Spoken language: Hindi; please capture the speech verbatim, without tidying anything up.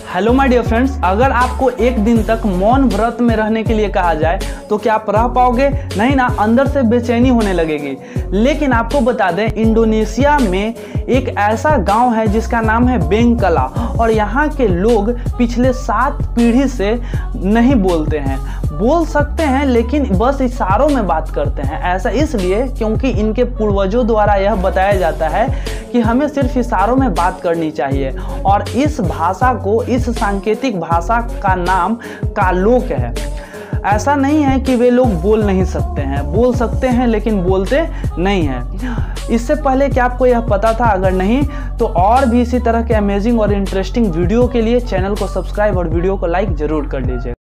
हेलो माय डियर फ्रेंड्स, अगर आपको एक दिन तक मौन व्रत में रहने के लिए कहा जाए तो क्या आप रह पाओगे? नहीं ना, अंदर से बेचैनी होने लगेगी। लेकिन आपको बता दें, इंडोनेशिया में एक ऐसा गांव है जिसका नाम है बेंगकला, और यहाँ के लोग पिछले सात पीढ़ी से नहीं बोलते हैं। बोल सकते हैं लेकिन बस इशारों में बात करते हैं। ऐसा इसलिए क्योंकि इनके पूर्वजों द्वारा यह बताया जाता है कि हमें सिर्फ इशारों में बात करनी चाहिए, और इस भाषा को, इस सांकेतिक भाषा का नाम कालोक है। ऐसा नहीं है कि वे लोग बोल नहीं सकते हैं, बोल सकते हैं लेकिन बोलते नहीं हैं। इससे पहले कि आपको यह पता था? अगर नहीं तो और भी इसी तरह के अमेजिंग और इंटरेस्टिंग वीडियो के लिए चैनल को सब्सक्राइब और वीडियो को लाइक जरूर कर लीजिए।